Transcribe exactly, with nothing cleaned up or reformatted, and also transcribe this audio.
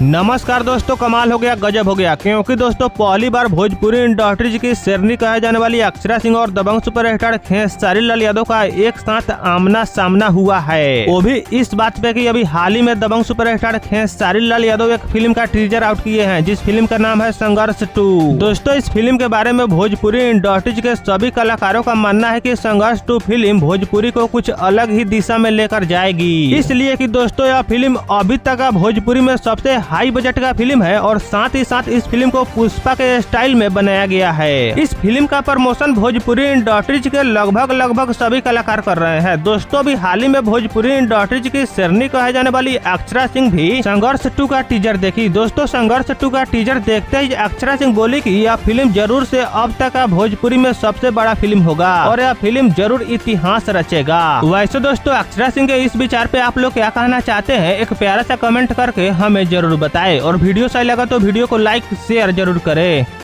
नमस्कार दोस्तों, कमाल हो गया, गजब हो गया, क्योंकि दोस्तों पहली बार भोजपुरी इंडस्ट्री की शेरनी कहे जाने वाली अक्षरा सिंह और दबंग सुपरस्टार खेसारी लाल यादव का एक साथ आमना सामना हुआ है। वो भी इस बात पे कि अभी हाल ही में दबंग सुपरस्टार खेसारी लाल यादव एक फिल्म का टीजर आउट किए हैं, जिस फिल्म का नाम है संघर्ष टू। दोस्तों इस फिल्म के बारे में भोजपुरी इंडस्ट्री के सभी कलाकारों का मानना है कि संघर्ष टू फिल्म भोजपुरी को कुछ अलग ही दिशा में लेकर जाएगी, इसलिए कि दोस्तों यह फिल्म अभी तक का भोजपुरी में सबसे हाई बजट का फिल्म है और साथ ही साथ इस फिल्म को पुष्पा के स्टाइल में बनाया गया है। इस फिल्म का प्रमोशन भोजपुरी इंडस्ट्री के लगभग लगभग सभी कलाकार कर रहे हैं। दोस्तों अभी हाल ही में भोजपुरी इंडस्ट्री की शेरनी कहे जाने वाली अक्षरा सिंह भी संघर्ष टू का टीजर देखी। दोस्तों संघर्ष टू का टीजर देखते ही अक्षरा सिंह बोली कि यह फिल्म जरूर से अब तक का भोजपुरी में सबसे बड़ा फिल्म होगा और यह फिल्म जरूर इतिहास रचेगा। वैसे दोस्तों अक्षरा सिंह के इस विचार पे आप लोग क्या कहना चाहते हैं, एक प्यारा सा कमेंट करके हमें जरूर बताएं और वीडियो सही लगा तो वीडियो को लाइक शेयर जरूर करें।